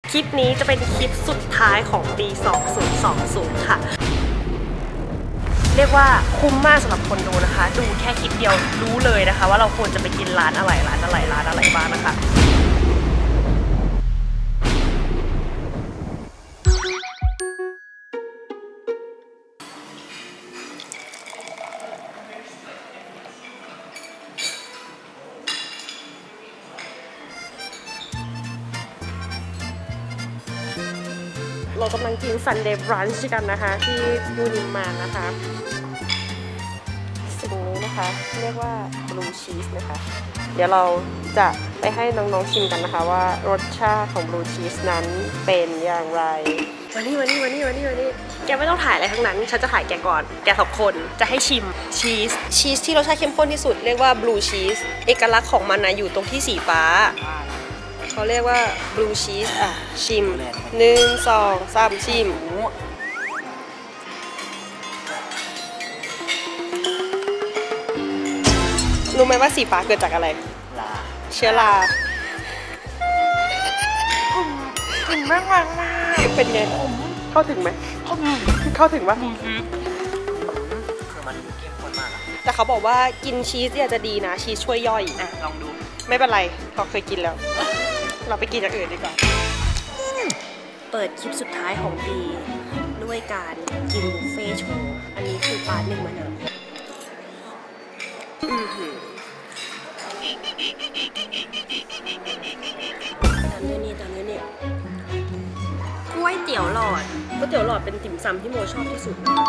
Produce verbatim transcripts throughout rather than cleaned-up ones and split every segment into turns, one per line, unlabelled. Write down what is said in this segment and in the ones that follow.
คลิปนี้จะเป็นคลิปสุดท้ายของปีสองพันยี่สิบค่ะเรียกว่าคุ้มมากสำหรับคนดูนะคะดูแค่คลิปเดียวรู้เลยนะคะว่าเราควรจะไปกินร้านอะไรร้านอะไรร้านอะไรบ้างนะคะเรากำลังกิน Sunday Brunch กันนะคะที่ยูนิมานนะคะสิ่งนี้นะคะเรียกว่า Blue Cheese นะคะเดี๋ยวเราจะไปให้น้องๆชิมกันนะคะว่ารสชาติของ Blue Cheese นั้นเป็นอย่างไรวันนี้วันนี้วันนี้วันนี้วันนี้แกไม่ต้องถ่ายอะไรทั้งนั้นฉันจะถ่ายแกก่อนแกสองคนจะให้ชิมชีสชีสที่รสชาติเข้มข้นที่สุดเรียกว่า Blue Cheese เอกลักษณ์ของมันนะอยู่ตรงที่สีฟ้าเขาเรียกว่า blue cheese อ่ะชิมหนึ่งสองสามชิมรู้ไหมว่าสีฟ้าเกิดจากอะไรเชื้อรากลิ่นมากมากมากเป็นไงเข้าถึงไหมเข้าถึงปะคือมันเข้มข้นมากแต่เขาบอกว่ากินชีสเนี่ยจะดีนะชีสช่วยย่อยอ่ะลองดูไม่เป็นไรเราเคยกินแล้วเราไปกินอย่างอื่นดีกว่าเปิดคลิปสุดท้ายของปีด้วยการกินบุฟเฟ่โชว์อันนี้คือปาร์ตหนึ่งมะนาวอือหือตามเนื้อนี่ตามเนื้อนี่ก๋วยเตี๋ยวหลอดก๋วยเตี๋ยวหลอดเป็นติ่มซำที่โมชอบที่สุดนะคะ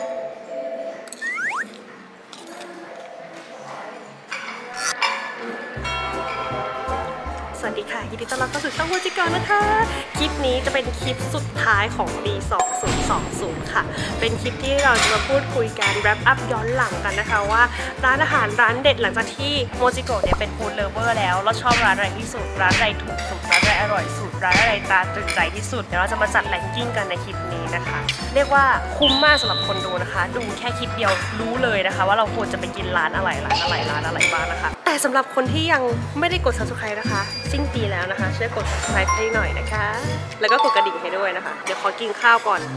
สวัสดีค่ะยินดีต้อนรับเข้าสู่ช่องโมจิกรนะคะคลิปนี้จะเป็นคลิปสุดท้ายของปีสองพันยี่สิบค่ะเป็นคลิปที่เราจะมาพูดคุยกันแรปอัพย้อนหลังกันนะคะว่าร้านอาหารร้านเด็ดหลังจากที่โมจิโกะเนี่ยเป็นฟู้ดเลฟเวอร์แล้วเราชอบร้านอะไรที่สุดร้านอะไรถูกสุดร้านอะไรอร่อยสุดร้านอะไรตาตึงใจที่สุดเดี๋ยวเราจะมาจัดแรงกิ้งกันในคลิปนี้นะคะเรียกว่าคุ้มมากสำหรับคนดูนะคะดูแค่คลิปเดียวรู้เลยนะคะว่าเราควรจะไปกินร้านอะไรร้านอะไรร้านอะไรบ้างนะคะแต่สำหรับคนที่ยังไม่ได้กด ซับสไครบ์ นะคะสิ้นปีแล้วนะคะช่วยกด ซับสไครบ์ ให้หน่อยนะคะแล้วก็กดกระดิ่งให้ด้วยนะคะเดี๋ยวขอกินข้าวก่อน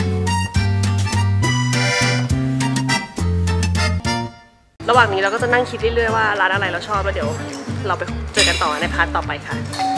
ระหว่างนี้เราก็จะนั่งคิดเรื่อยๆว่าร้านอะไรเราชอบแล้วเดี๋ยวเราไปเจอกันต่อในพาร์ทต่อไปค่ะ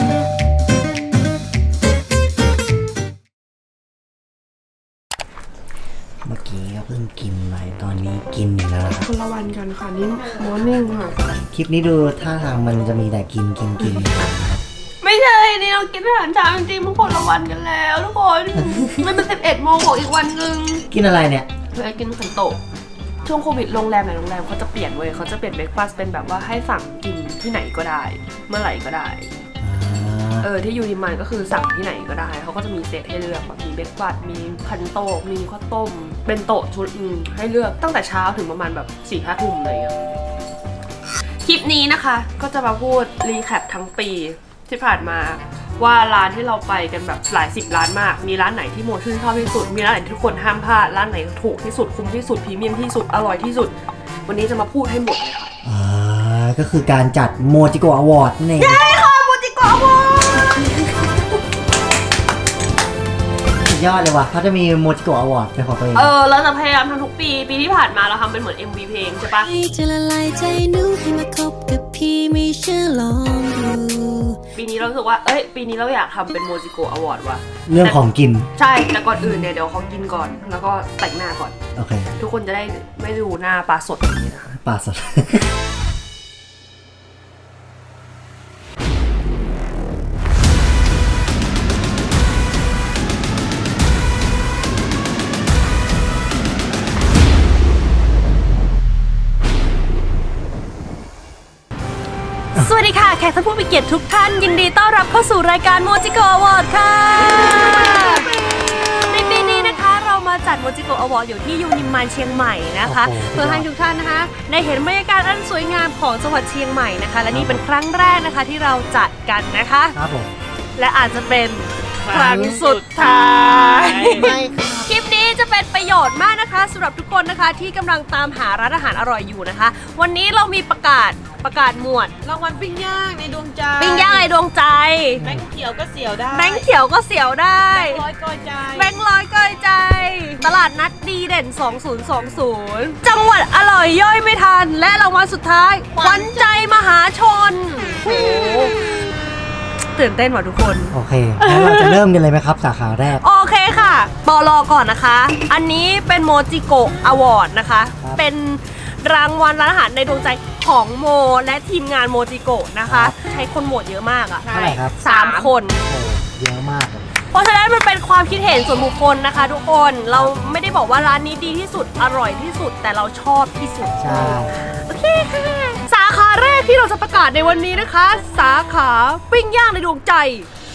เมื่อกี้ก็เพิ่งกินไปตอนนี้กินอีกแล้ว
คนละวันกันค่ะนี่มอร์นิ่งค่ะ
คลิปนี้ดูท่าทางมันจะมีแต่กินกินกิน
ไม่ใช่นี่เรากินอาหารเช้าจริงๆมันคนละวันกันแล้วทุกคนมันเป็นสิบเอ็ดโมงของอีกวันนึง
กินอะไรเนี่ย
เคยกินขันโตะช่วงโควิดโรงแรมไหนโรงแรมเขาจะเปลี่ยนเว้ยเขาจะเปลี่ยนเบรคฟาสต์เป็นแบบว่าให้สั่งกินที่ไหนก็ได้เมื่อไหร่ก็ได้เออที่ยูนิมานก็คือสั่งที่ไหนก็ได้เขาก็จะมีเซตให้เลือกแบบมีเบรคฟาสต์มีคันโตะมีข้าวต้มเป็นโต๊ะชุดให้เลือกตั้งแต่เช้าถึงประมาณแบบสี่ห้าทุ่มเลยอ่ะคลิปนี้นะคะก็จะมาพูดรีแคปทั้งปีที่ผ่านมาว่าร้านที่เราไปกันแบบหลายสิบร้านมากมีร้านไหนที่โมชื่นชอบที่สุดมีร้านไหนที่ทุกคนห้ามพลาดร้านไหนถูกที่สุดคุ้มที่สุดพรีเมียมที่สุดอร่อยที่สุดวันนี้จะมาพูดให้หมดเลยค่ะ
อ่าก็คือการจัดโมจิโกะอวอร์ดนี่
ใช่ค่ะโมจิโกะอวอร์ด
สุดยอดเลยว่ะเขาจะมีโมจิโกะอวอร์ดเป็นของตัวเอง
เออเราจะพยายามทำทุกปีปีที่ผ่านมาเราทำเป็นเหมือน เอ็ม วี เพลงใช่ปะจะละลายใจหนูให้มาคบกับพี่ไม่เชื่อลองดูปีนี้เราสึกว่าเอ้ยปีนี้เราอยากทำเป็นโมจิโกะอวอร์ดว่ะ
เรื่องของกิน
ใช่แต่ก่อนอื่นเนี่ยเดี๋ยวเขากินก่อนแล้วก็แต่งหน้าก่อน
โอเค
ทุกคนจะได้ไม่ดูหน้าปลาสดอย่างนี้นะคะ
ปลาสด
สวัสดีค่ะแขกท่านผู้มีเกียรติทุกท่านยินดีต้อนรับเข้าสู่รายการโมจิโกะอวอร์ดค่ะในปีนี้นะคะเรามาจัดโมจิโกะอวอร์ดอยู่ที่ยูนิมานเชียงใหม่นะคะเพื่อให้ทุกท่านนะคะได้เห็นบรรยากาศอันสวยงามของจังหวัดเชียงใหม่นะคะและนี่เป็นครั้งแรกนะคะที่เราจัดกันนะคะ
ครับผม
และอาจจะเป็นครั้งสุดท้ายคลิปนี้จะเป็นประโยชน์มากนะคะสำหรับทุกคนนะคะที่กำลังตามหาร้านอาหารอร่อยอยู่นะคะวันนี้เรามีประกาศประกาศหมวด
รางวัลปิ้งย่างในดวงใจ
ปิ้งย่างในดวงใจ
แบงค์เขียวก็เสียวได้
แบงค์เขียวก็เสียวได้
แบงค์ร้อยก้อยใจ
แบงค์ร้อยก้อยใจตลาดนัดดีเด่นสองพันยี่สิบจังหวัดอร่อยย่อยไม่ทันและรางวัลสุดท้ายขวัญใจมหาชนโอ้ตื่นเต้นว่ะทุกคน
โอเคงั้นเราจะเริ่มกันเลยไหมครับสาขาแรก
โอเคค่ะปอลอก่อนนะคะอันนี้เป็นโมจิโกะอวอร์ดนะคะเป็นรางวัลร้านอาหารในดวงใจของโมและทีมงานโมจิโกะนะคะใช้คนโหวตเยอะมากอ่ะ
ใช่ครับ
สามคน
เยอะมาก
เพราะฉะนั้นมันเป็นความคิดเห็นส่วนบุคคลนะคะทุกคนเราไม่ได้บอกว่าร้านนี้ดีที่สุดอร่อยที่สุดแต่เราชอบที่สุด
ใช่
โอเคค่ะสาขาแรกที่เราจะประกาศในวันนี้นะคะสาขาปิ้งย่างในดวงใจ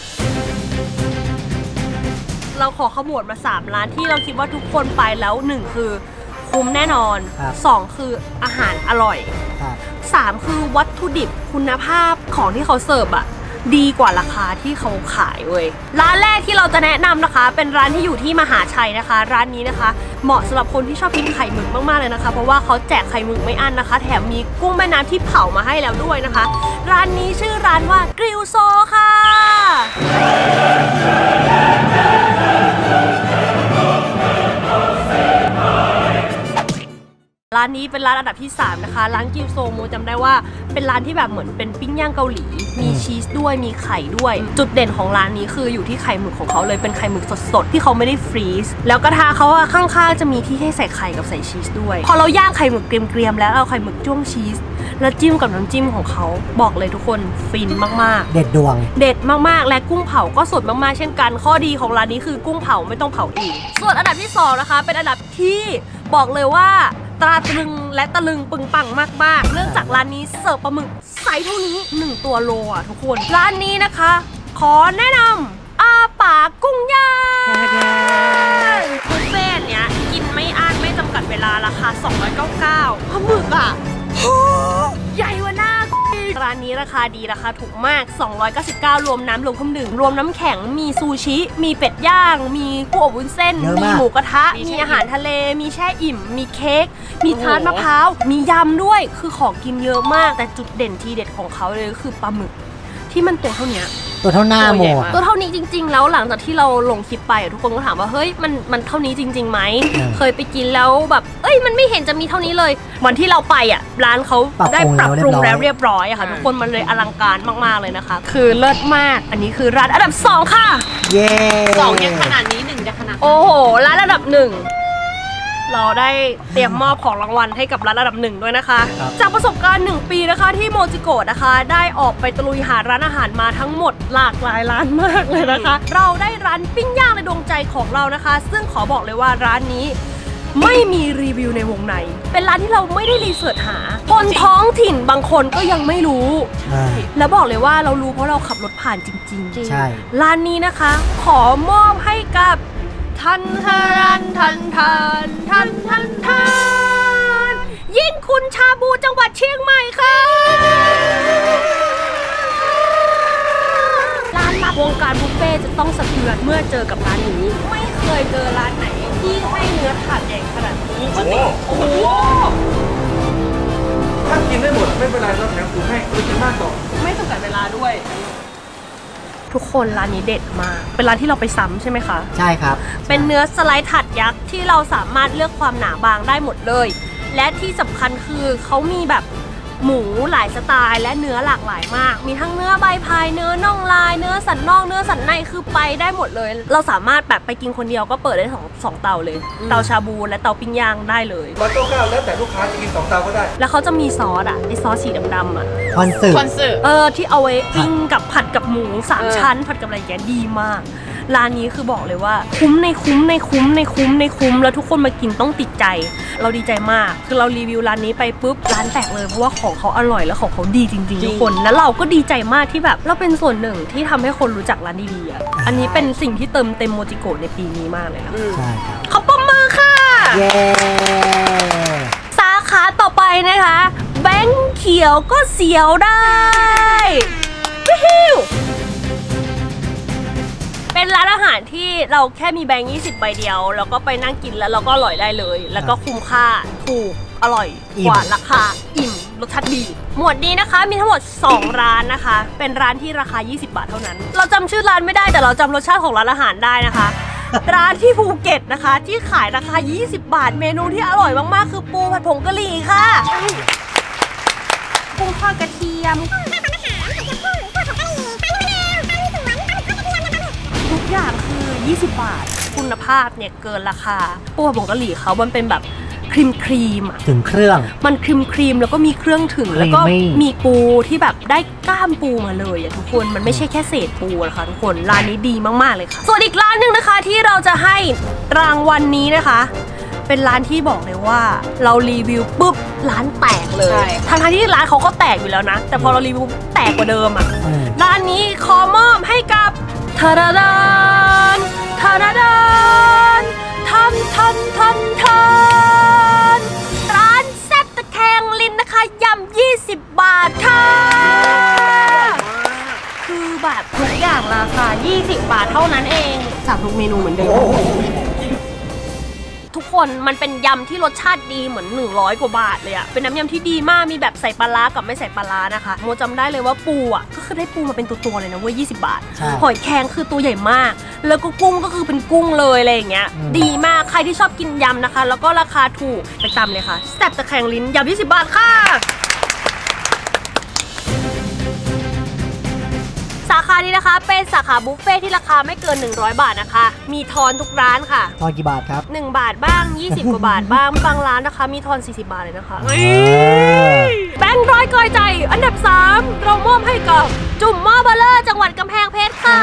เราขอขมวดมาสามร้านที่เราคิดว่าทุกคนไปแล้วหนึ่งคือคุ้มแน่นอนสองคืออาหารอร่อยสามคือวัตถุดิบคุณภาพของที่เขาเสิร์ฟอะดีกว่าราคาที่เขาขายเว้ยร้านแรกที่เราจะแนะนำนะคะเป็นร้านที่อยู่ที่มหาชัยนะคะร้านนี้นะคะเหมาะสำหรับคนที่ชอบกินไข่หมึกมากๆเลยนะคะเพราะว่าเขาแจกไข่หมึกไม่อั้นนะคะแถมมีกุ้งแม่น้ำที่เผามาให้แล้วด้วยนะคะร้านนี้ชื่อร้านว่ากริลโซค่ะร้านนี้เป็นร้านอันดับที่สามนะคะร้านกิวโซโมจำได้ว่าเป็นร้านที่แบบเหมือนเป็นปิ้งย่างเกาหลีมีชีสด้วยมีไข่ด้วยจุดเด่นของร้านนี้คืออยู่ที่ไข่หมึกของเขาเลยเป็นไข่หมึกสดๆที่เขาไม่ได้ฟรีซแล้วกระทะเขาอะข้างๆจะมีที่ให้ใส่ไข่กับใส่ชีสด้วยพอเราย่างไข่หมึกเกรียมๆแล้วเอาไข่หมึกจ้วงชีสแล้วจิ้มกับน้ำจิ้มของเขาบอกเลยทุกคนฟินมาก
ๆเด็ดดวง
เด็ดมากๆและกุ้งเผาก็สดมากๆเช่นกันข้อดีของร้านนี้คือกุ้งเผาไม่ต้องเผาเองส่วนอันดับที่สองนะคะเป็นอันดับที่บอกเลยว่าตราตรึงและตะลึงปึงปังมากๆเนื่องจากร้านนี้เสิร์ฟปลาหมึกไซส์เท่านี้หนึ่งตัวโลอ่ะทุกคนร้านนี้นะคะขอแนะนำอาป่ากุ้งย่างบุฟเฟ่ต์เนี้ยกินไม่อั้นไม่จำกัดเวลาราคาสองร้อยเก้าสิบเก้าปลาหมึกอ่ะใหญ่กว่าหน้าร้านนี้ราคาดีราคาถูกมากสองร้อยเก้าสิบเก้ารวมน้ำรวมเครื่องดื่มรวมน้ำแข็งมีซูชิมีเป็ดย่างมีกุ้งอบวุ้นเส้นมีหมูกระทะมีอาหารทะเลมีแช่อิ่มมีเค้กมีทาร์ตมะพร้าวมียำด้วยคือของกินเยอะมากแต่จุดเด่นทีเด็ดของเขาเลยคือปลาหมึกที่มันตัวเท่านี้
ตัวเท่าหน้าโม
ตัวเท่านี้จริงๆแล้วหลังจากที่เราลงคลิปไปทุกคนก็ถามว่าเฮ้ยมันมันเท่านี้จริงๆไหมเคยไปกินแล้วแบบเอ้ยมันไม่เห็นจะมีเท่านี้เลยวันที่เราไปอ่ะร้านเขาได้ปรับปรุงแล้วเรียบร้อยอะค่ะทุกคนมันเลยอลังการมากๆเลยนะคะคือเลิศมากอันนี้คือร้านอันดับสองค่ะ
เย้
สองยังขนาดนี้หนึ่งจะขนาด
โอ้โหร้านอันดับหนึ่งเราได้เตรียมมอบของรางวัลให้กับร้านระดับหนึ่งด้วยนะคะจากประสบการณ์หนึ่งปีนะคะที่โมจิโกะนะคะได้ออกไปตะลุยหาร้านอาหารมาทั้งหมดหลากหลายร้านมากเลยนะคะเราได้ร้านปิ้งย่างในดวงใจของเรานะคะซึ่งขอบอกเลยว่าร้านนี้ไม่มีรีวิวในวงในเป็นร้านที่เราไม่ได้รีเสิร์ชหาคนท้องถิ่นบางคนก็ยังไม่รู้แล้วบอกเลยว่าเรารู้เพราะเราขับรถผ่านจริงๆ
ใช่
ร้านนี้นะคะขอมอบให้กับทันทันทันทันทันทันทันยิ่งคุณชาบูจังหวัดเชียงใหม่ค่ะร้านลับวงการบุฟเฟ่จะต้องสะเทือนเมื่อเจอกับร้านนี้ไม่เคยเจอร้านไหนที่ให้เนื้อถาดใหญ่ขนาดนี้โอ้โหโอ้โห
ถ้ากินได้หมดไม่เป็นไรเราแถมถุงให้เรากินมากต่อ
ไม่จำกัดเวลาด้วยทุกคนร้านนี้เด็ดมากเป็นร้านที่เราไปซ้ำใช่ไหมคะ
ใช่ครับ
เป็นเนื้อสไลด์ถัดยักษ์ที่เราสามารถเลือกความหนาบางได้หมดเลยและที่สำคัญคือเขามีแบบหมูหลายสไตล์และเนื้อหลากหลายมากมีทั้งเนื้อใบพายเนื้อน่องลายเนื้อสันนอกเนื้อสันในคือไปได้หมดเลยเราสามารถแบบไปกินคนเดียวก็เปิดได้สองสองเตาเลยเตาชาบูและเตาปิ้งย่างได้เลย
ร้อยเก้าสิบเก้าแล้วแต่ลูกค้าจะกินสองเตาก็ได้
แล้วเขาจะมีซอสอ่ะไอซอสสีดำๆอ่ะ
คอนสึ
คอนสึ
เออที่เอาไว้ปิ้งกับผัดกับหมูสามชั้นผัดกับอะไรอย่างเงี้ยดีมากร้านนี้คือบอกเลยว่าคุ้มในคุ้มในคุ้มในคุ้มในคุ้มแล้วทุกคนมากินต้องติดใจเราดีใจมากคือเรารีวิวร้านนี้ไปปุ๊บร้านแตกเลยเพราะว่าของเขาอร่อยแล้วของเขาดีจริงๆทุกคนแล้วเราก็ดีใจมากที่แบบเราเป็นส่วนหนึ่งที่ทำให้คนรู้จักร้านดีๆอ่ะอันนี้เป็นสิ่งที่เติมเต็มโมจิโกะในปีนี้มากเลยนะ
ใช่ครับ
ขอบคุณมากค่ะ
เย้
สาขาต่อไปนะคะแบงค์เขียวก็เสียวได้วิวเเป็นร้านอาหารที่เราแค่มีแบงค์ยี่สิบใบเดียวแล้วก็ไปนั่งกินแล้วเราก็อร่อยได้เลย แล้วก็คุ้มค่าถูกอร่อยกว่าราคาอิ่มรสชาติดีหมวดนี้นะคะมีทั้งหมดสองร้านนะคะเป็นร้านที่ราคายี่สิบบาทเท่านั้นเราจำชื่อร้านไม่ได้แต่เราจำรสชาติของร้านอาหารได้นะคะ ร้านที่ภูเก็ตนะคะที่ขายราคายี่สิบบาทเมนูที่อร่อยมากๆคือปูผัดผงกะหรี่ค่ะปูทอดกระเทียมทุกอย่างคือยี่สิบบาทคุณภาพเนี่ยเกินราคาปูผัดผงกะหรี่เขามันเป็นแบบครีมครีมอะ
ถึงเครื่อง
มันครีมครีมแล้วก็มีเครื่องถึงแล้วก็มีปูที่แบบได้กล้ามปูมาเลยอะทุกคนมันไม่ใช่แค่เศษปูนะคะทุกคนร้านนี้ดีมากๆเลยค่ะส่วนอีกร้านหนึ่งนะคะที่เราจะให้รางวัลนี้นะคะเป็นร้านที่บอกเลยว่าเรารีวิวปุ๊บร้านแตกเลยทั้งที่ร้านเขาก็แตกอยู่แล้วนะแต่พอเรารีวิวแตกกว่าเดิมอะร้านนี้ขอมอบให้กับทาราดานทาราดานทันทันทันทันร้านแซ่บตะแคงลิ้นนะคะยำยี่สิบบาทค่ะคือแบบทุกอย่างราคายี่สิบบาทเท่านั้นเองสั่งทุกเมนูเหมือนเดิมทุกคนมันเป็นยำที่รสชาติดีเหมือนหนึ่งร้อยกว่าบาทเลยอะเป็นน้ำยำที่ดีมากมีแบบใส่ปลาร้ากับไม่ใส่ปลาร้านะคะโมจำได้เลยว่าปูอะก็คือได้ปูมาเป็นตัวๆเลยนะเว้ยยี่สิบบาทหอยแครงคือตัวใหญ่มากแล้วก็กุ้งก็คือเป็นกุ้งเลยอะไรอย่างเงี้ยดีมากใครที่ชอบกินยำนะคะแล้วก็ราคาถูกไปตามเลยค่ะแซ่บตะแคงลิ้นยำยี่สิบบาทค่ะสาขานี้นะคะเป็นสาขาบุฟเฟ่ที่ราคาไม่เกินหนึ่งร้อยบาทนะคะมีทอนทุกร้านค่ะ
ทอนกี่บาทครับ
หนึ่งบาทบ้างยี่สิบกว่าบาทบ้างบางร้านนะคะมีทอนสี่สิบบาทเลยนะคะแบงค์ร้อยกอยใจอันดับสามเรามอบให้กับจุ่มหม้อเบลเลอร์จังหวัดกำแพงเพชรค่ะ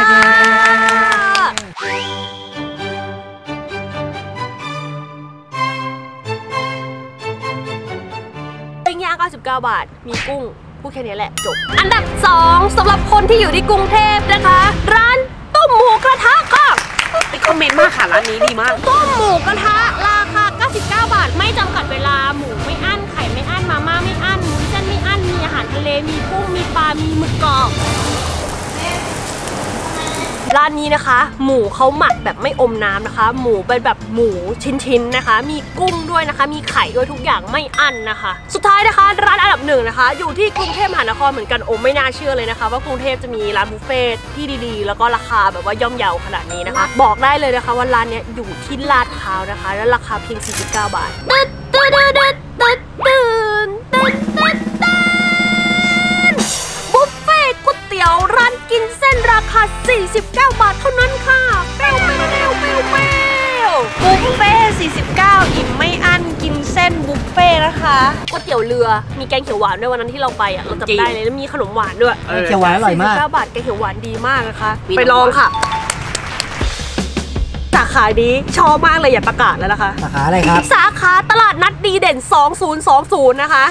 ปิ้งย่างเก้าสิบเก้าบาทมีกุ้งพูดแค่นี้แหละจบอันดับสองสำหรับคนที่อยู่ที่กรุงเทพนะคะร้านต้มหมูกระทะค่ะ
ไปคอมเมนต์มากค่ะร้านนี้ดีมาก
ต้มหมูกระทะราคาเก้าสิบเก้าบาทไม่จำกัดเวลาหมูไม่อั้นไข่ไม่อั้นมาม่าไม่อั้นหมูเส้นไม่อั้นมีอาหารทะเลมีกุ้งมีปลามีหมึกกรอบร้านนี้นะคะหมูเขาหมักแบบไม่อมน้ำนะคะหมูเป็นแบบหมูชิ้นๆนะคะมีกุ้งด้วยนะคะมีไข่ด้วยทุกอย่างไม่อั้นนะคะสุดท้ายนะคะร้านอันดับหนึ่งนะคะอยู่ที่กรุงเทพมหานครเหมือนกันโอ้ไม่น่าเชื่อเลยนะคะว่ากรุงเทพจะมีร้านบุฟเฟ่ที่ดีๆแล้วก็ราคาแบบว่าย่อมเยาขนาดนี้นะคะบอกได้เลยนะคะว่าร้านนี้อยู่ที่ลาดพร้าวนะคะและราคาเพียงสี่สิบเก้าบาทตึ๊ดตึ๊ดตึ๊ดตึ๊ดตึ๊ดตึ๊ดตึ๊ดตึ๊ดบุฟเฟ่ก๋วยเตี๋ยวร้านกินเส้นราคาสี่สิบเก้าบาทเท่านั้นค่ะเปรี้ยวเปรี้ยวเปรี้ยวเปรี้ยวบุฟเฟ่สี่สิบเก้าอิ่มไม่อั้นกินเส้นบุฟเฟ่นะคะก๋วยเตี๋ยวเรือมีแกงเขียวหวานด้วยวันนั้นที่เราไปอ่ะเราจำได้เลยแล้วมีขนมหวานด้วย
แกงเขียวหวานอร่อยมาก
สี่สิบเก้าบาทแกงเขียวหวานดีมากนะคะไปลองค่ะสาขานี้ชอบมากเลยอย่าประกาศแล้วนะคะ
สาขาอะไรครับ
สาขาตลาดนัดดีเด่นสองพันยี่สิบนะคะ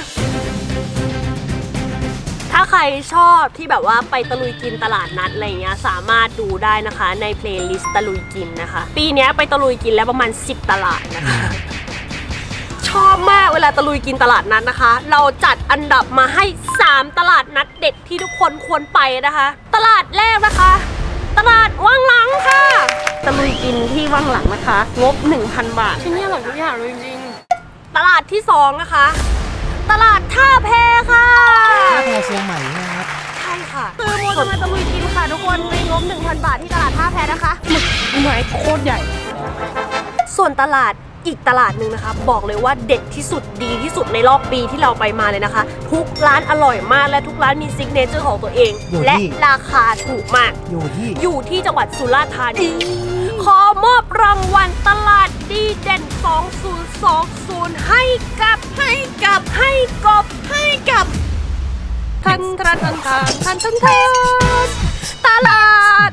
ถ้าใครชอบที่แบบว่าไปตะลุยกินตลาดนัดอะไรเงี้ยสามารถดูได้นะคะในเพลย์ลิสต์ตะลุยกินนะคะปีนี้ไปตะลุยกินแล้วประมาณสิบตลาดนะคะชอบมากเวลาตะลุยกินตลาดนัดนะคะเราจัดอันดับมาให้สามตลาดนัดเด็ดที่ทุกคนควรไปนะคะตลาดแรกนะคะตลาดวังหลังค่ะตะลุยกินที่วังหลังนะคะงบ หนึ่งพัน บาทที่นี่อร่อยทุกอย่างเลยจริงๆตลาดที่สองนะคะตลาดท่าแพค่ะ
ท่าแพเชียงใหม่นะครับ
ใช่ค่ะคือโมจะมาตะลุยกินค่ะทุกคนในงบ หนึ่งพัน บาทที่ตลาดท่าแพนะคะหมึกหอยโคตรใหญ่ส่วนตลาดอีกตลาดหนึ่งนะคะบอกเลยว่าเด็ดที่สุดดีที่สุดในรอบปีที่เราไปมาเลยนะคะทุกร้านอร่อยมากและทุกร้านมีซิกเนเจอร์ของตัวเองและราคาถูกมาก
อยู่ที่
อยู่ที่จังหวัดสุราษฎร์ธานีขอมอบรางวัลตลาดดีเด่นสองพันยี่สิบให้กับให้กับให้กบให้กับทันทันทันทันทันทันทันตลาด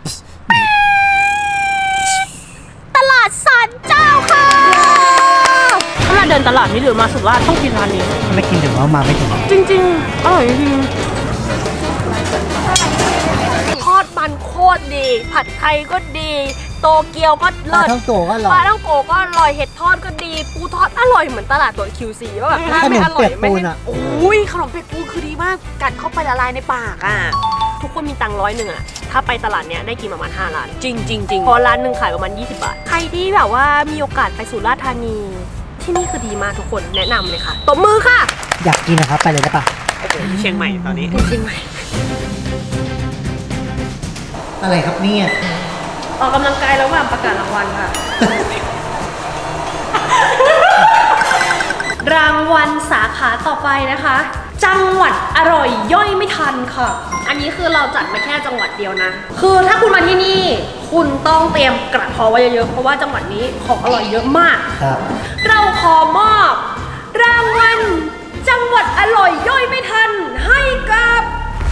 ตลาดศาลเจ้าค่ะถ้าเราเดินตลาดนี้หรือมาสุราษฎร์ต้องกินร้านนี้
ไม่กินถึงว่ามาไม่ถึง
จริงๆอร่อยจริงทอดมันโคตรดีผัดไทยก็ดีโตเกียวก็เลิศ
ปลาท่องโกก็อร่อย
ปลาท่องโกก็อร่อยเห็ดทอดก็ดีปูทอดอร่อยเหมือนตลาดตัว คิว ซี ว่าแบบถ้าไม่อร่อยไม่โอ้ยขนมเปียกปูคือดีมากกัดเข้าไปละลายในปากอ่ะทุกคนมีตังค์ร้อยหนึ่งอะถ้าไปตลาดเนี้ยได้กินประมาณห้าล้าน
จริงจริงจริง
พอร้านหนึ่งขายประมาณยี่สิบบาทใครที่แบบว่ามีโอกาสไปสุราษฎร์ธานีที่นี่คือดีมากทุกคนแนะนำเลยค่ะตบมือค่ะ
อยากกินนะครับไปเลยได้ปะ
เชียงใหม่ตอนนี้
เชียงใหม่
อะไรครับเนี่ย
ออกกำลังกายระหว่างประกาศรางวัลค่ะ รางวัลสาขาต่อไปนะคะจังหวัดอร่อยย่อยไม่ทันค่ะอันนี้คือเราจัดมาแค่จังหวัดเดียวนะคือถ้าคุณมาที่นี่คุณต้องเตรียมกระเพาะไว้เยอะๆเพราะว่าจังหวัดนี้ของอร่อยเยอะมาก
ครับ
เราขอมอบรางวัลจังหวัดอร่อยย่อยไม่ทันให้กับ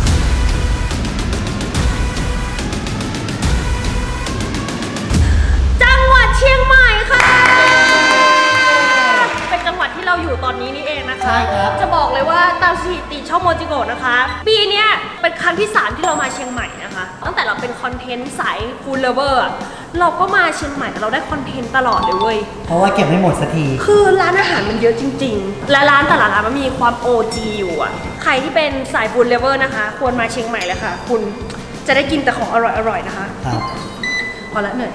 จังหวัดเชียงใหม่ค่ะเป็นจังหวัดที่เราอยู่ตอนนี้นี่เองนะคะจะบอกเลยว่าตามสถิติช่องโมจิโกะนะคะปีนี้เป็นครั้งที่สามที่เรามาเชียงใหม่นะคะตั้งแต่เราเป็นคอนเทนต์สายฟู้ดเลเวอร์เราก็มาเชียงใหม่เราได้คอนเทนต์ตลอดเลยเว้ย
เพราะว่าเก็บไม่หมดสักที
คือร้านอาหารมันเยอะจริงๆและร้านแต่ละร้านมันมีความ โอ จี อยู่อ่ะใครที่เป็นสายฟู้ดเลเวอร์นะคะควรมาเชียงใหม่เลยค่ะคุณจะได้กินแต่ของอร่อยๆนะคะ
ครับ
พอละเหนื่อย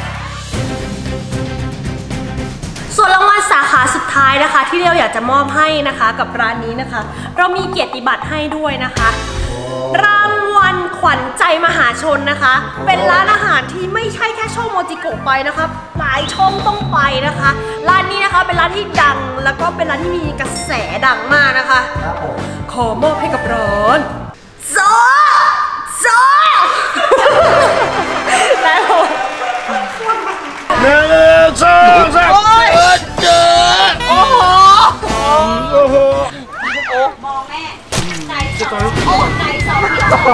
ส่วนรางวัลสาขาสุดท้ายนะคะที่เราอยากจะมอบให้นะคะกับร้านนี้นะคะเรามีเกียรติบัตรให้ด้วยนะคะรางวัลขวัญใจมหาชนนะคะเป็นร้านอาหารที่ไม่ใช่แค่ช่องโมจิโกะไปนะคะหลายช่องต้องไปนะคะร้านนี้นะคะเป็นร้านที่ดังแล้วก็เป็นร้านที่มีกระแสดังมากนะคะขอมอบให้กับร้านโซโซแล้ว
หนึ่งสองสามเจอโอ้โหโอ้โหโอ้มองแม่ใจสองโอ้ใจสอง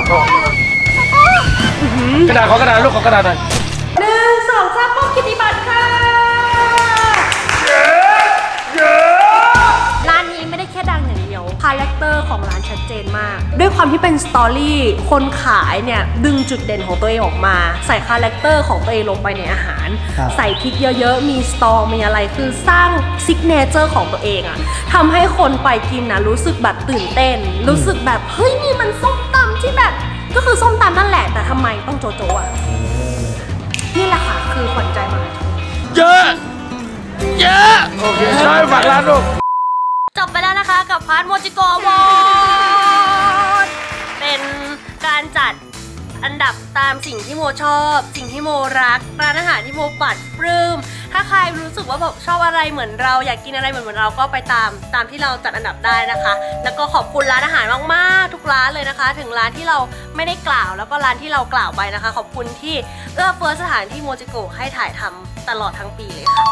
กระดาษขอกระดาษลูกขอกระดาษหน่อย
หนึ่งสองสามมอบกิตติบัตรค่ะ
เย้เย้
ร้านนี้ไม่ได้แค่ดังอย่างเดียวคาแรคเตอร์ของร้านชัดเจนมากด้วยความที่เป็นสตอรี่คนขายเนี่ยดึงจุดเด่นของตัวเองออกมาใส่คาแรคเตอร์ของตัวเองลงไปในอาหารใส่พริกเยอะๆมีสตอมีอะไรคือสร้างซิกเนเจอร์ของตัวเองอะทำให้คนไปกินนะรู้สึกแบบตื่นเต้นรู้สึกแบบเฮ้ยนี่มันส้มตำที่แบบก็คือส้มตำนั่นแหละแต่ทำไมต้องโจโจ้อะนี่แหละค่ะคือขวัญใจมหาชน
เยอะเยอะโอเคใช่ฝากร้านลูก
จบไปแล้วนะคะกับพาร์ทโมจิโกะวอร์ดเป็นการจัดอันดับตามสิ่งที่โมชอบสิ่งที่โมรักร้านอาหารที่โมปัดปลื้มถ้าใครรู้สึกว่าแบบชอบอะไรเหมือนเราอยากกินอะไรเหมือนเหมือนเราก็ไปตามตามที่เราจัดอันดับได้นะคะแล้วก็ขอบคุณร้านอาหารมากๆทุกร้านเลยนะคะถึงร้านที่เราไม่ได้กล่าวแล้วก็ร้านที่เรากล่าวไปนะคะขอบคุณที่เอื้อเฟื้อสถานที่โมจิโกะให้ถ่ายทำตลอดทั้งปีเลยค่ะ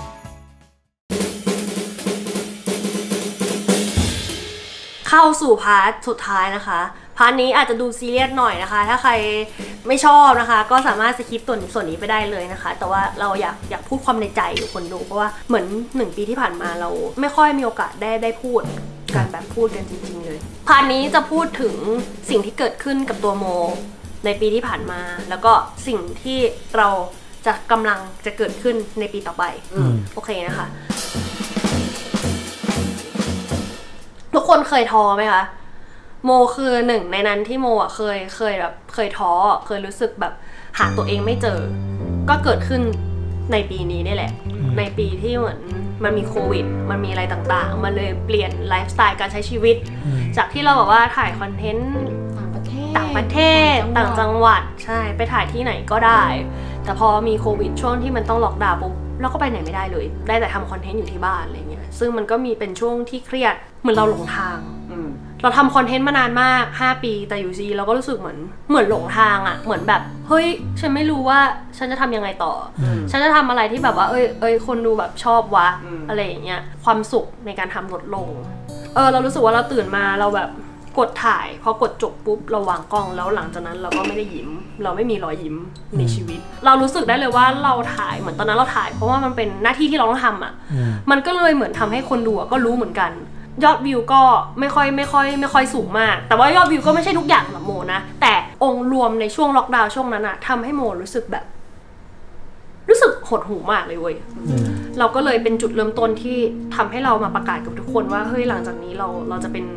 เข้าสู่พาร์ทสุดท้ายนะคะพาร์ทนี้อาจจะดูซีเรียสหน่อยนะคะถ้าใครไม่ชอบนะคะก็สามารถสคิปส่วนส่วนนี้ไปได้เลยนะคะแต่ว่าเราอยากอยากพูดความในใจอยู่คนดูเพราะว่าเหมือนหนึ่งปีที่ผ่านมาเราไม่ค่อยมีโอกาสได้ได้พูดการแบบพูดกันจริงๆเลยพาร์ทนี้จะพูดถึงสิ่งที่เกิดขึ้นกับตัวโมในปีที่ผ่านมาแล้วก็สิ่งที่เราจะกำลังจะเกิดขึ้นในปีต่อไปโอเคนะคะทุกคนเคยท้อไหมคะโมคือหนึ่งในนั้นที่โมอ่ะเคยเคยแบบเคยท้อเคยรู้สึกแบบหาตัวเองไม่เจอก็เกิดขึ้นในปีนี้นี่แหละในปีที่เหมือนมันมีโควิดมันมีอะไรต่างๆมันเลยเปลี่ยนไลฟ์สไตล์การใช้ชีวิตจากที่เราแบบว่าถ่ายคอนเทนต์ต่างประเทศต่างประเทศต่างจังหวัดใช่ไปถ่ายที่ไหนก็ได้แต่พอมีโควิดช่วงที่มันต้องล็อกดาวน์ปุ๊บเราก็ไปไหนไม่ได้เลยได้แต่ทำคอนเทนต์อยู่ที่บ้านอะไรเงี้ยซึ่งมันก็มีเป็นช่วงที่เครียดเหมือนเราหลงทางเราทำคอนเทนต์มานานมากห้าปีแต่อยู่ซีเราก็รู้สึกเหมือนเหมือนหลงทางอ่ะเหมือนแบบเฮ้ยฉันไม่รู้ว่าฉันจะทำยังไงต่อฉันจะทำอะไรที่แบบว่าเอ้ยเอ้ยคนดูแบบชอบวะอะไรอย่างเงี้ยความสุขในการทำลดลงเออเรารู้สึกว่าเราตื่นมาเราแบบกดถ่ายพอกดจบปุ๊บเราวางกล้องแล้วหลังจากนั้นเราก็ไม่ได้ยิ้มเราไม่มีรอยยิ้มในชีวิตเรารู้สึกได้เลยว่าเราถ่ายเหมือนตอนนั้นเราถ่ายเพราะว่ามันเป็นหน้าที่ที่เราต้องทำอ่ะมันก็เลยเหมือนทำให้คนดูก็รู้เหมือนกันยอดวิวก็ไม่ค่อยไม่ค่อยไม่ค่อยสูงมากแต่ว่ายอดวิวก็ไม่ใช่ทุกอย่างสำหรับโมนะแต่องค์รวมในช่วงล็อกดาวน์ช่วงนั้นอะทำให้โมรู้สึกแบบรู้สึกหดหู่มากเลยเว้ยเราก็เลยเป็นจุดเริ่มต้นที่ทำให้เรามาประกาศกับทุกคนว่าเฮ้ยหลังจากนี้เราเราจะเป็น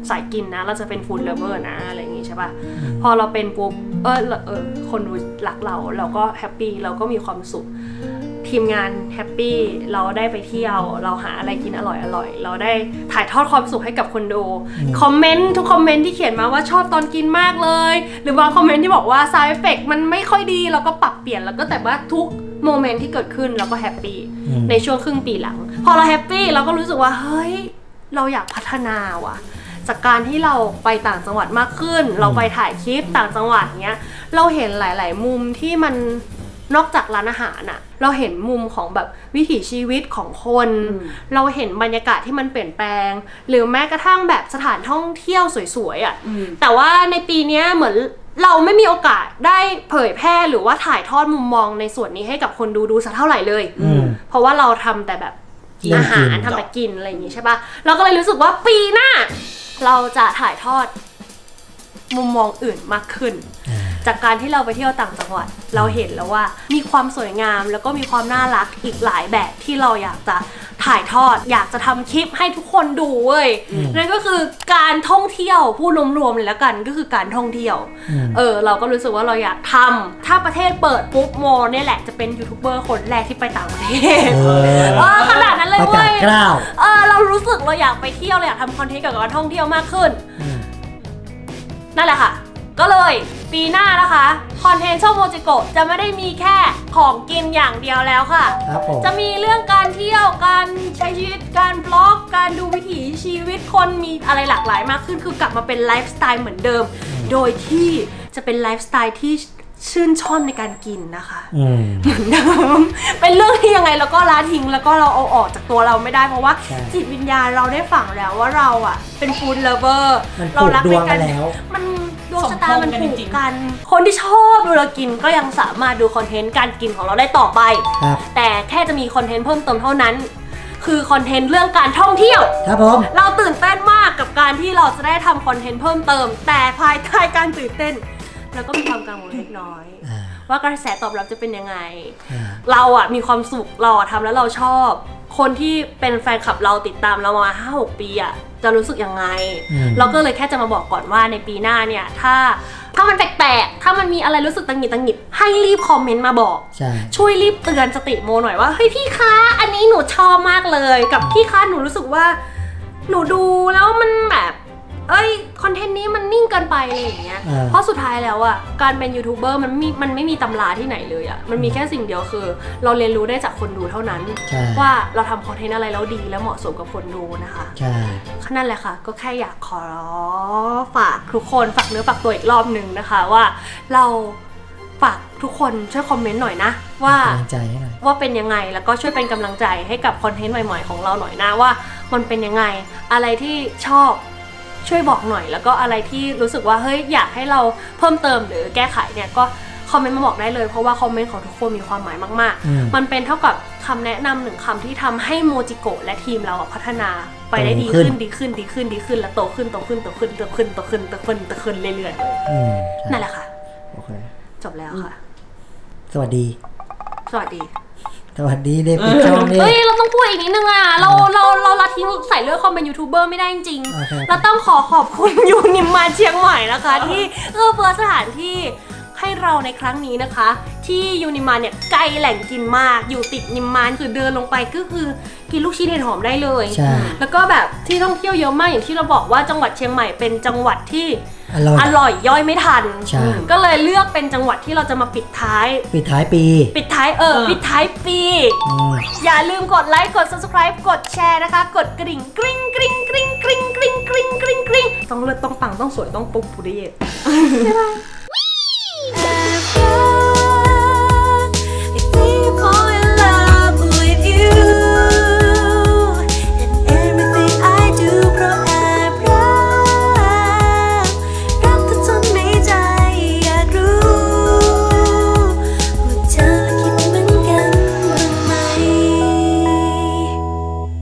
สายกินนะเราจะเป็นฟู้ดเลเวอร์นะอะไรอย่างงี้ใช่ป่ะพอเราเป็นปุ๊บเออเออคนดูรักเราเราก็แฮปปี้เราก็มีความสุขทีมงานแฮปปี้เราได้ไปเที่ยวเราหาอะไรกินอร่อยอร่อยเราได้ถ่ายทอดความสุขให้กับคนดูคอมเมนต์ทุกคอมเมนต์ที่เขียนมาว่าชอบตอนกินมากเลยหรือบางคอมเมนต์ที่บอกว่า side effect มันไม่ค่อยดีเราก็ปรับเปลี่ยนแล้วก็แต่ว่าทุกโมเมนต์ที่เกิดขึ้นเราก็แฮปปี้ในช่วงครึ่งปีหลังพอเราแฮปปี้เราก็รู้สึกว่าเฮ้ยเราอยากพัฒนาว่ะจากการที่เราไปต่างจังหวัดมากขึ้นเราไปถ่ายคลิปต่างจังหวัดเนี้ยเราเห็นหลายๆมุมที่มันนอกจากร้านอาหารน่ะเราเห็นมุมของแบบวิถีชีวิตของคนเราเห็นบรรยากาศที่มันเปลี่ยนแปลงหรือแม้กระทั่งแบบสถานท่องเที่ยวสวยๆอ่ะแต่ว่าในปีนี้เหมือนเราไม่มีโอกาสได้เผยแพร่หรือว่าถ่ายทอดมุมมองในส่วนนี้ให้กับคนดูดูสักเท่าไหร่เลยเพราะว่าเราทำแต่แบบอาหารทำแต่กินอะไรอย่างงี้ใช่ปะเราก็เลยรู้สึกว่าปีหน้าเราจะถ่ายทอดมุมมองอื่นมากขึ้นจากการที่เราไปเที่ยวต่างจังหวัดเราเห็นแล้วว่ามีความสวยงามแล้วก็มีความน่ารักอีกหลายแบบที่เราอยากจะถ่ายทอดอยากจะทำคลิปให้ทุกคนดูเว้ยนั่นก็คือการท่องเที่ยวพูดรวมๆเลยแล้วกันก็คือการท่องเที่ยวเออเราก็รู้สึกว่าเราอยากทำถ้าประเทศเปิดปุ๊บโมเนี่ยแหละจะเป็นยูทูบเบอร์คนแรกที่ไปต่างประเทศเออขนาดนั้นเลยเว้ยเออเรารู้สึกเราอยากไปเที่ยวเราอยากทำคอนเทนต์เกี่ยวกับการท่องเที่ยวมากขึ้นนั่นแหละค่ะก็เลยปีหน้านะคะคอนเทนต์ช่องโมจิโกะจะไม่ได้มีแค่ของกินอย่างเดียวแล้วค่ะจะมีเรื่องการเที่ยวการใช้ชีวิตการบล็อกการดูวิถีชีวิตคนมีอะไรหลากหลายมากขึ้นคือกลับมาเป็นไลฟ์สไตล์เหมือนเดิมโดยที่จะเป็นไลฟ์สไตล์ที่ชื่นชอบในการกินนะคะเหมือนเดิมเป็นเรื่องที่ยังไงเราก็ละทิ้งแล้วก็เราเอาออกจากตัวเราไม่ได้เพราะว่าจิตวิญญาณเราได้ฝังแล้วว่าเราอ่ะเป็นฟู้ดเลเวอร์เรารักในการมันดวงชะตามันผูกกันคนที่ชอบดูเรากินก็ยังสามารถดูคอนเทนต์การกินของเราได้ต่อไปแต่แค่จะมีคอนเทนต์เพิ่มเติมเท่านั้นคือคอนเทนต์เรื่องการท่องเที่ยว
ครับผม
เราตื่นเต้นมากกับการที่เราจะได้ทำคอนเทนต์เพิ่มเติมแต่ภายใต้การตื่นเต้นแล้วก็มีความกังวลเล็กน้อยว่ากระแสตอบรับจะเป็นยังไงเราอะมีความสุขเราทำแล้วเราชอบคนที่เป็นแฟนคลับเราติดตามเรามา ห้าหก ปีอะจะรู้สึกยังไงเราก็เลยแค่จะมาบอกก่อนว่าในปีหน้าเนี่ยถ้าถ้ามันแปลกๆถ้ามันมีอะไรรู้สึกตังหงิดตังหงิดให้รีบคอมเมนต์มาบอกช่วยรีบเตือนสติโมหน่อยว่าเฮ้ยพี่คะอันนี้หนูชอบมากเลยกับพี่คะหนูรู้สึกว่าหนูดูแล้วมันแบบเอ้ยคอนเทนต์นี้มันนิ่งเกินไปอะไรอย่างเงี้ยเพราะสุดท้ายแล้วอ่ะการเป็นยูทูบเบอร์มันมีมันไม่มีตำราที่ไหนเลยอ่ะมันมีแค่สิ่งเดียวคือเราเรียนรู้ได้จากคนดูเท่านั้นว่าเราทำคอนเทนต์อะไรแล้วดีและเหมาะสมกับคนดูนะคะใช่นั่นแหละค่ะก็แค่อยากขอฝากทุกคนฝากเนื้อฝากตัวอีกรอบหนึ่งนะคะว่าเราฝากทุกคนช่วยคอมเมนต์หน่อยนะว่าว่าเป็นยังไงแล้วก็ช่วยเป็นกำลังใจให้กับคอนเทนต์ใหม่ๆของเราหน่อยนะว่ามันเป็นยังไงอะไรที่ชอบช่วยบอกหน่อยแล้วก็อะไรที่รู้สึกว่าเฮ้ยอยากให้เราเพิ่มเติมหรือแก้ไขเนี่ยก็คอมเมนต์มาบอกได้เลยเพราะว่าคอมเมนต์ของทุกคนมีความหมายมากๆมันเป็นเท่ากับคำแนะนำหนึ่งคำที่ทำให้โมจิโกะและทีมเราพัฒนาไปได้ดีขึ้นดีขึ้นดีขึ้นดีขึ้นและโตขึ้นโตขึ้นโตขึ้นโตขึ้นโตขึ้นโตขึ้นโตขึ้นเรื่อยๆเลยนั่นแหละค่ะจบแล้วค่ะ
สวัสดี
สวัสดี
สวัสดีเด็กปิดช่องนี่
เฮ้ยเราต้องพูดอีกนิดนึงอ่ะเราเราเราละทิ้งใส่เรื่องความเป็นยูทูบเบอร์ไม่ได้จริงๆเราต้องขอขอบคุณยูนิมานเชียงใหม่นะคะที่เอื้อเฟื้อสถานที่ให้เราในครั้งนี้นะคะที่ยูนิมานเนี่ยใกล้แหล่งกินมากอยู่ติดนิมมานคือเดินลงไปก็คือกินลูกชิ้นเห็ดหอมได้เลยแล้วก็แบบที่ท่องเที่ยวเยอะมากอย่างที่เราบอกว่าจังหวัดเชียงใหม่เป็นจังหวัดที่อร่อยย่อยไม่ทันก็เลยเลือกเป็นจังหวัดที่เราจะมาปิดท้าย
ปิดท้ายปี
ปิดท้ายเออปิดท้ายปีอย่าลืมกดไลค์กด ซับสไครบ์ กดแชร์นะคะกดกริ่งกริ๊งกริ๊งกริ๊งกริ๊งกริ๊งกริ๊งกริ๊งกริ๊งต้องเลิศต้องปังต้องสวยต้องปุ๊บปุริเยตบ๊ายบาย